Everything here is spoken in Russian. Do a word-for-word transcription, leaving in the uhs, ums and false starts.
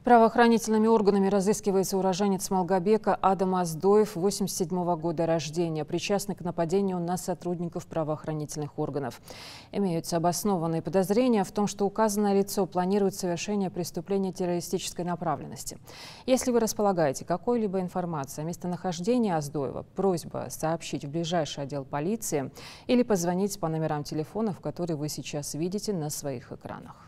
Правоохранительными органами разыскивается уроженец Малгобека Адам Оздоев, восемьдесят седьмого года рождения, причастный к нападению на сотрудников правоохранительных органов. Имеются обоснованные подозрения в том, что указанное лицо планирует совершение преступления террористической направленности. Если вы располагаете какой-либо информацией о местонахождении Оздоева, просьба сообщить в ближайший отдел полиции или позвонить по номерам телефонов, которые вы сейчас видите на своих экранах.